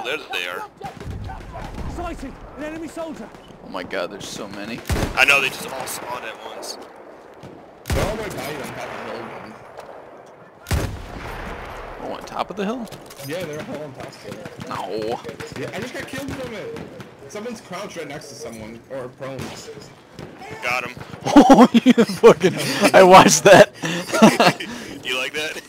there they are. Sighted! An enemy soldier! Oh my god, there's so many. I know, they just all spawned at once. They're all right by you on top of the hill again. Oh, on top of the hill? Yeah, they're all on top of it. No. Yeah, I just got killed from it. Someone's crouched right next to someone, or prone. Got him. Oh, you fucking... I watched that. You like that?